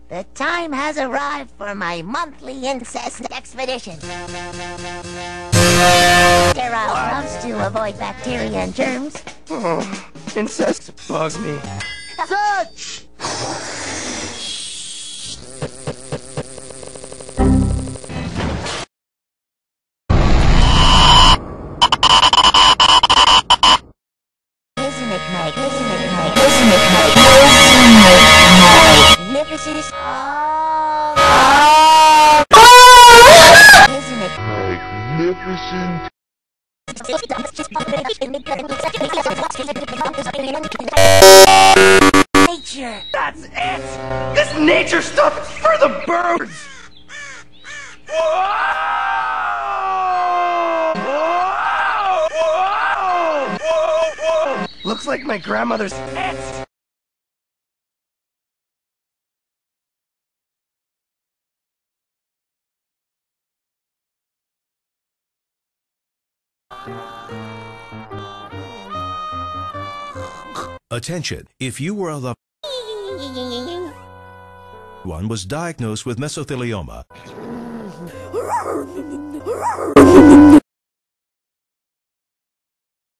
The time has arrived for my monthly incest expedition. Sterile gloves to avoid bacteria and germs. Oh, incest bugs me. Such! Isn't it Meg? Isn't it Meg? Isn't it Meg? Magnificent. Isn't it Magnificent. nature? That's it! This nature stuff is for the birds! Whoa! Whoa! Whoa! Whoa! Looks like my grandmother's pets! Attention, if you were a loved one was diagnosed with mesothelioma.